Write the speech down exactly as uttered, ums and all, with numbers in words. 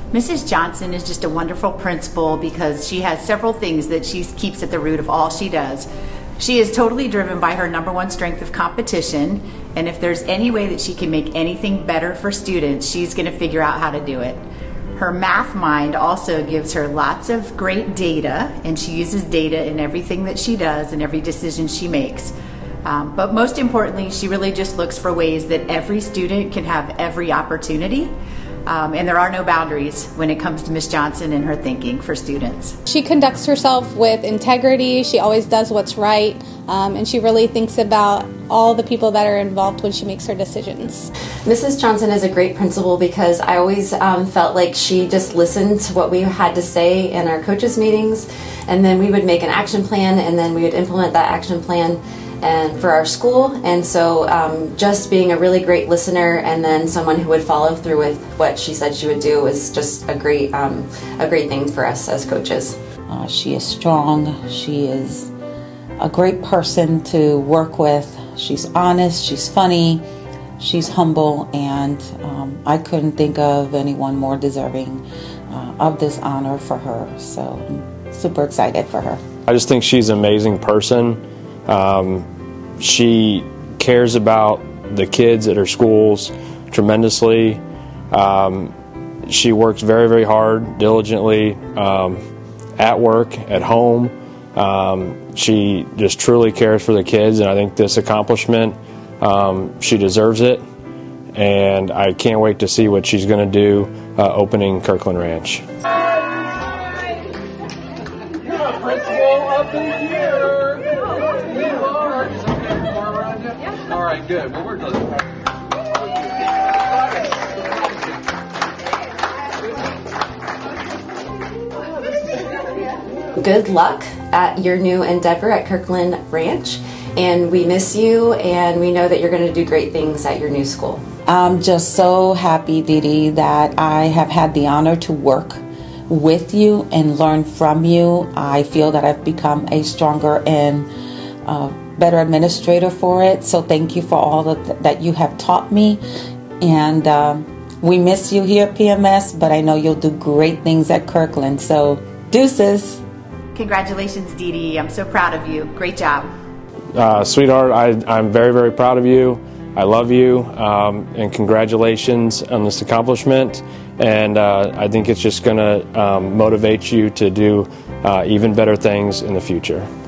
Missus Johnson is just a wonderful principal because she has several things that she keeps at the root of all she does. She is totally driven by her number one strength of competition, and if there's any way that she can make anything better for students, she's going to figure out how to do it. Her math mind also gives her lots of great data, and she uses data in everything that she does and every decision she makes. Um, but most importantly, she really just looks for ways that every student can have every opportunity. Um, and there are no boundaries when it comes to Miz Johnson and her thinking for students. She conducts herself with integrity. She always does what's right, um, and she really thinks about all the people that are involved when she makes her decisions. Missus Johnson is a great principal because I always um, felt like she just listened to what we had to say in our coaches meetings, and then we would make an action plan, and then we would implement that action plan and for our school. And so um, just being a really great listener and then someone who would follow through with what she said she would do was just a great um, a great thing for us as coaches. Uh, she is strong. She is a great person to work with. She's honest, she's funny, she's humble, and um, I couldn't think of anyone more deserving uh, of this honor for her. So I'm super excited for her. I just think she's an amazing person. Um, she cares about the kids at her schools tremendously. Um, she works very, very hard, diligently, um, at work, at home. Um, she just truly cares for the kids, and I think this accomplishment, um, she deserves it. And I can't wait to see what she's going to do uh, opening Kirkland Ranch. You're the principal of the year. All right, good. Well, we're done. Good luck at your new endeavor at Kirkland Ranch, and we miss you, and we know that you're going to do great things at your new school. I'm just so happy, Dee Dee, that I have had the honor to work with you and learn from you. I feel that I've become a stronger and uh, better administrator for it. So thank you for all that, that you have taught me. And um, we miss you here at P M S, but I know you'll do great things at Kirkland. So deuces. Congratulations, Dee Dee. I'm so proud of you. Great job. Uh, sweetheart, I, I'm very, very proud of you. I love you, um, and congratulations on this accomplishment. And uh, I think it's just going to um, motivate you to do uh, even better things in the future.